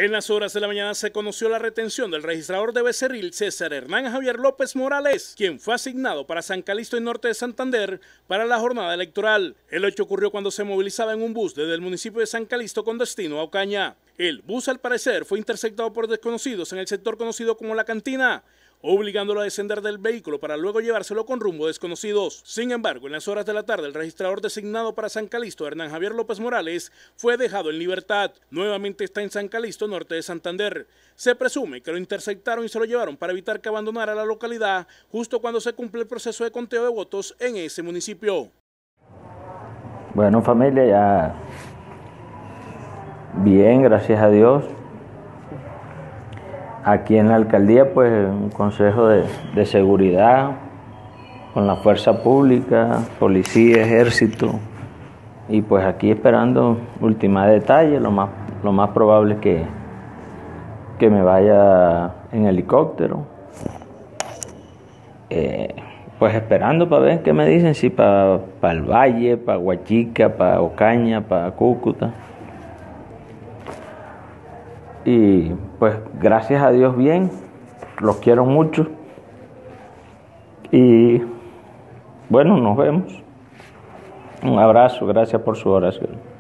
En las horas de la mañana se conoció la retención del registrador de Becerril, César Hernán Javier López Morales, quien fue asignado para San Calixto y Norte de Santander para la jornada electoral. El hecho ocurrió cuando se movilizaba en un bus desde el municipio de San Calixto con destino a Ocaña. El bus, al parecer, fue interceptado por desconocidos en el sector conocido como La Cantina, obligándolo a descender del vehículo para luego llevárselo con rumbo desconocidos. Sin embargo, en las horas de la tarde, el registrador designado para San Calixto, Hernán Javier López Morales, fue dejado en libertad. Nuevamente está en San Calixto, Norte de Santander. Se presume que lo interceptaron y se lo llevaron para evitar que abandonara la localidad justo cuando se cumple el proceso de conteo de votos en ese municipio. Bueno, familia, ya bien, gracias a Dios. Aquí en la alcaldía, pues, un consejo de seguridad con la fuerza pública, policía, ejército, y pues aquí esperando ultimar detalles. Lo más probable es que me vaya en helicóptero, pues esperando para ver qué me dicen, si para el Valle, para Guachica, para Ocaña, para Cúcuta. Y pues gracias a Dios bien, los quiero mucho y bueno, nos vemos. Un abrazo, gracias por su oración.